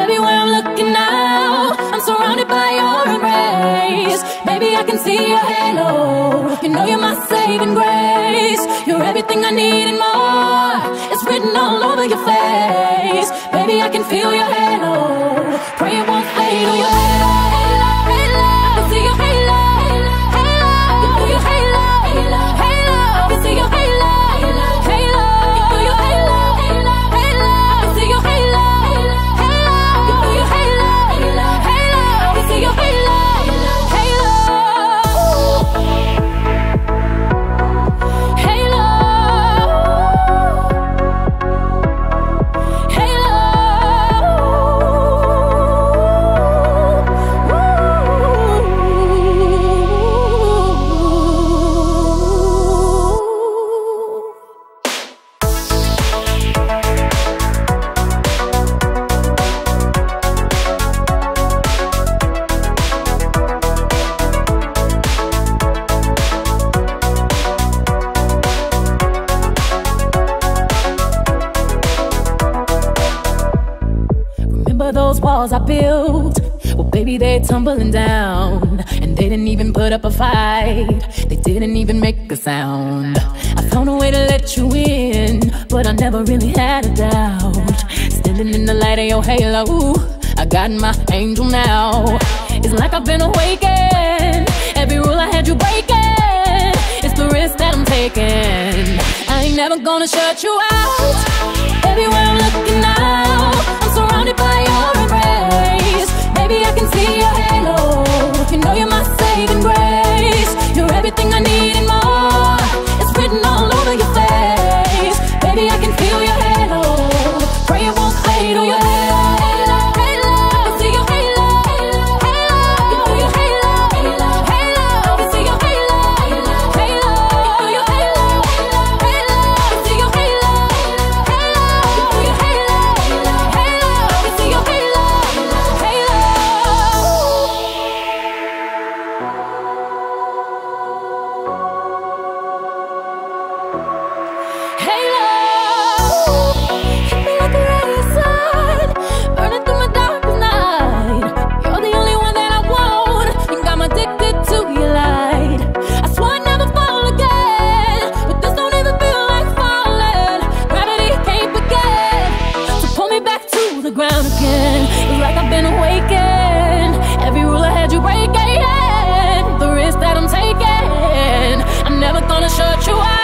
Everywhere I'm looking now, I'm surrounded by your embrace. Baby, I can see your halo. You know you're my saving grace. You're everything I need and more. It's written all over your face. Baby, I can feel your halo. Pray it won't fade. Oh, your halo, halo, halo. I can see your halo, halo. I can feel your halo, halo, halo. I can see your halo, halo, halo. I can feel your halo, halo, halo. I can see your halo, halo, halo. I can feel your halo, halo, halo. I can see your halo, halo, halo. Those walls I built, well baby they're tumbling down. And they didn't even put up a fight, they didn't even make a sound. I found a way to let you in, but I never really had a doubt. Standing in the light of your halo, I got my angel now. It's like I've been awakened, every rule I had you breaking. It's the risk that I'm taking, I ain't never gonna shut you out. Everywhere I'm looking now, I'm surrounded by your embrace. Baby, I can see your halo. You know you're my saving grace. You're everything I need and more. It's written all over your face. Baby, I can feel your halo. Pray it won't fade. Oh, your halo, halo, halo. I can see your halo, halo, halo. I can feel your halo, halo, halo. I can see your halo, halo, halo. I can feel your halo, halo, halo. I can see your halo, halo, halo. I can feel your halo, halo, halo. I can see your halo, halo, halo. Halo, hit me like a ray of sun, burning through my darkest night. You're the only one that I want, you got me addicted to your light. I swore I'd never fall again, but this don't even feel like falling. Gravity can't forget to pull me back to the ground again. It's like I've been awakened, every rule I had you breaking. The risk that I'm taking, I'm never gonna shut you out.